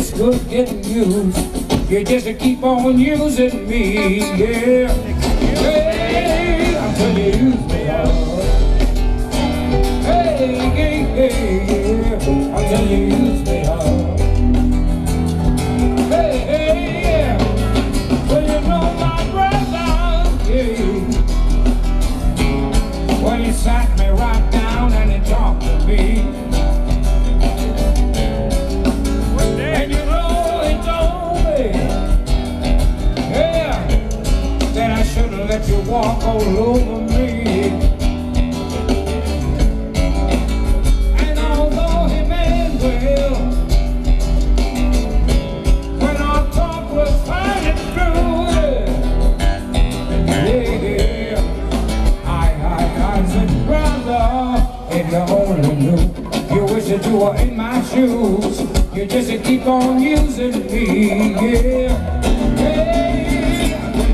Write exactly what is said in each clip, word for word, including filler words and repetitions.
it's good getting used. You just keep on using me, yeah. Hey, until you use me up. Hey, hey, hey, yeah. Until you use me up. Hey, hey, yeah. Well, you know my brother, yeah. Well, he sat me right down and he talked to me. And you know he told me, yeah, that I shouldn't let you walk all over me. And although he meant well, when our talk was fine and true, yeah, I, I, I said, brother, if you only knew, you wish that you were in my shoes. You just keep on using me, yeah. Hey,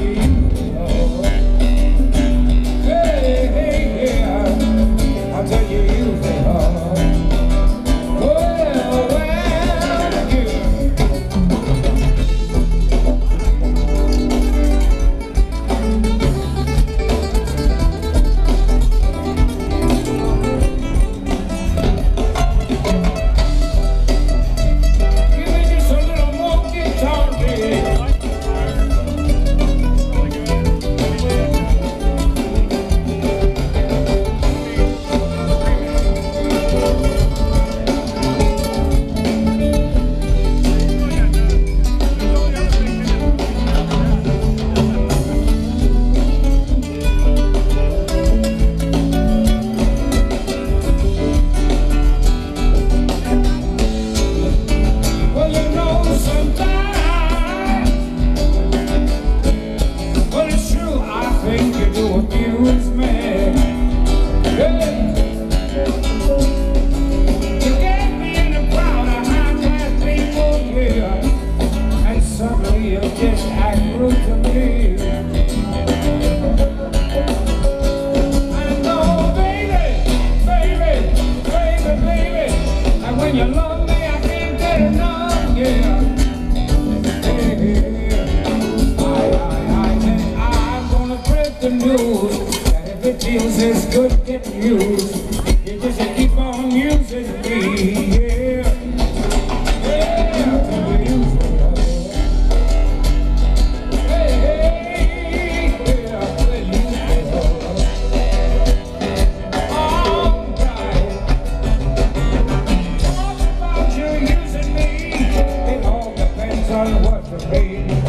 hey, hey, yeah. I'll tell you, use me, oh. Well, well, you love me, I can't get enough, yeah. Hey, hey, I, I, I think I'm gonna break the news that if it feels as good getting used, you just keep on using me, yeah. Yeah, till you use me, hey, hey, yeah, till you use me, all right. On what you made.